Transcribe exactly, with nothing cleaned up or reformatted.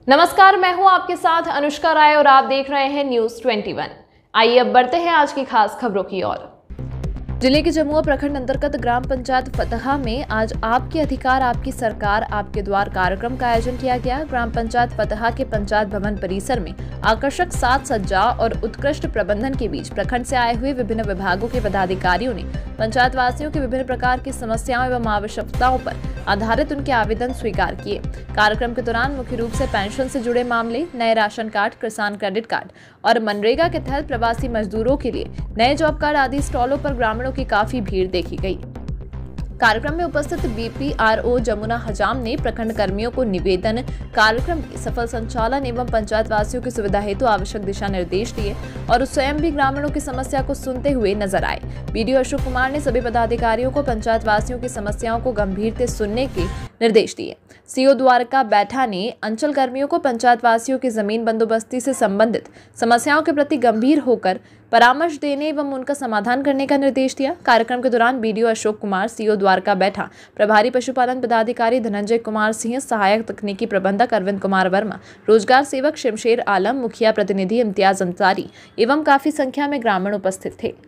नमस्कार, मैं हूं आपके साथ अनुष्का राय और आप देख रहे हैं न्यूज इक्कीस। आइए अब बढ़ते हैं आज की खास खबरों की ओर। जिले के जमुआ प्रखंड अंतर्गत ग्राम पंचायत फतहा में आज आपके अधिकार आपकी सरकार आपके द्वार कार्यक्रम का आयोजन किया गया। ग्राम पंचायत फतहा के पंचायत भवन परिसर में आकर्षक साज सज्जा और उत्कृष्ट प्रबंधन के बीच प्रखंड से आए हुए विभिन्न विभागों के पदाधिकारियों ने पंचायत वासियों की विभिन्न प्रकार की समस्याओं एवं आवश्यकताओं पर आधारित उनके आवेदन स्वीकार किए। कार्यक्रम के दौरान मुख्य रूप से पेंशन से जुड़े मामले, नए राशन कार्ड, किसान क्रेडिट कार्ड और मनरेगा के तहत प्रवासी मजदूरों के लिए नए जॉब कार्ड आदि स्टॉलों पर ग्रामीणों की काफी भीड़ देखी गई। कार्यक्रम में उपस्थित बीपीआरओ जमुना हजाम ने प्रखंड कर्मियों को निवेदन, कार्यक्रम के सफल संचालन एवं पंचायत वासियों की सुविधा हेतु आवश्यक दिशा निर्देश दिए और स्वयं भी ग्रामीणों की समस्या को सुनते हुए नजर आए। बीडीओ अशोक कुमार ने सभी पदाधिकारियों को पंचायत वासियों की समस्याओं को गंभीरता से सुनने के निर्देश दिए। सीओ द्वारका बैठा ने अंचल कर्मियों को पंचायत वासियों की जमीन बंदोबस्ती से संबंधित समस्याओं के प्रति गंभीर होकर परामर्श देने एवं उनका समाधान करने का निर्देश दिया। कार्यक्रम के दौरान बीडीओ अशोक कुमार, सीओ द्वारका बैठा, प्रभारी पशुपालन पदाधिकारी धनंजय कुमार सिंह, सहायक तकनीकी प्रबंधक अरविंद कुमार वर्मा, रोजगार सेवक शमशेर आलम, मुखिया प्रतिनिधि इम्तियाज अंसारी एवं काफी संख्या में ग्रामीण उपस्थित थे।